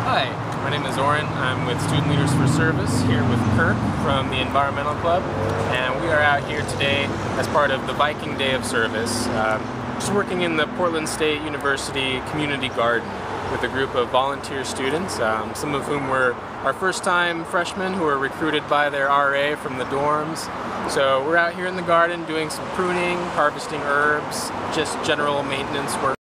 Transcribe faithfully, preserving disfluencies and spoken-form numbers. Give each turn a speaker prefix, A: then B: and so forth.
A: Hi, my name is Oren. I'm with Student Leaders for Service here with Kirk from the Environmental Club, and we are out here today as part of the Viking Day of Service, um, just working in the Portland State University Community Garden with a group of volunteer students, um, some of whom were our first-time freshmen who were recruited by their R A from the dorms. So we're out here in the garden doing some pruning, harvesting herbs, just general maintenance work.